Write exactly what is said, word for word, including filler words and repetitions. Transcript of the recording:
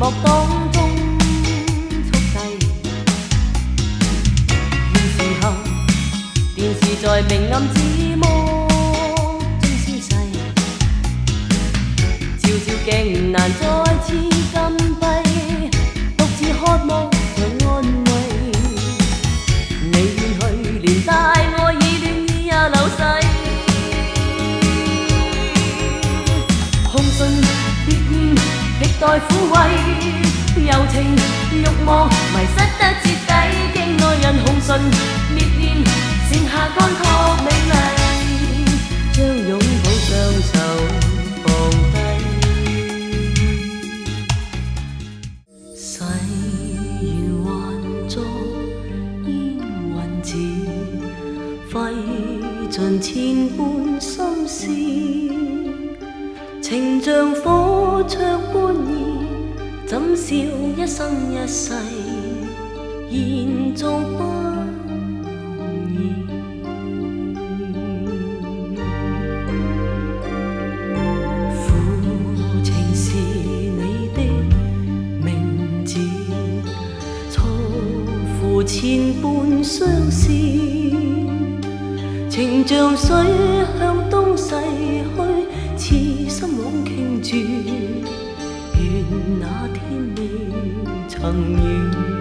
幕當中速遞。現時候電視在明暗之幕中消逝，照照鏡難再次禁閉，獨自渴望着安慰。你遠去，連帶愛已戀意也流逝。空信別念，歷代撫慰，柔情慾望迷失得徹底。經愛人紅唇烈焰，剩下乾涸美麗，將擁抱雙手放低。誓言還作煙雲字，揮盡千般心事，情像火灼般熱，怎笑一生一世，延續不容易。負情是你的名字，錯付千般相思，情像水向東逝去，似心往傾注，願那天未曾遇。